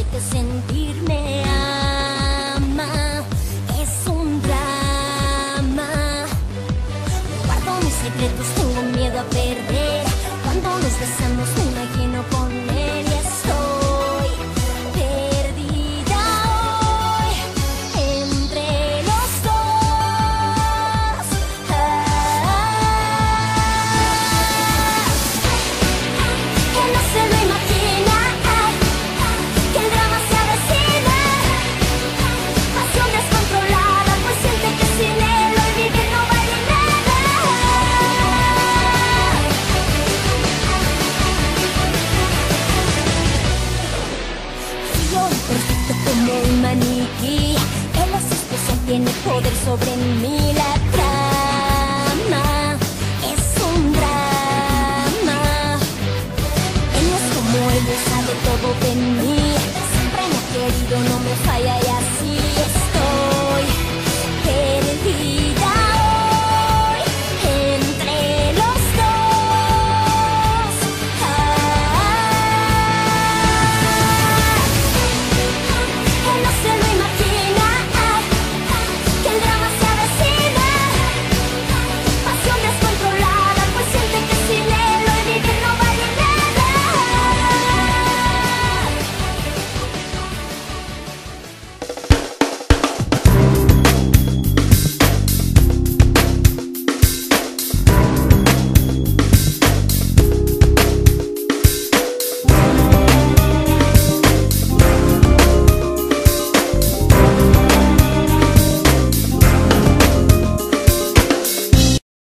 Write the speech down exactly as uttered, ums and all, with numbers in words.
sé que sentirme ama es un drama. Guardo mis secretos, tengo miedo a perder. Cuando nos besamos me imagino con él y estoy perdida hoy entre los dos. Ah, que no se lo imagina, que el drama se avecina. Pasión descontrolada, pues siente que sin él hoy vivir no vale nada. Frío y perfecto como un maniquí, él es esposo, tiene poder sobre mí. La trama es un drama. Él no es como él, no sabe todo de mí. Siempre me ha querido, no me falla.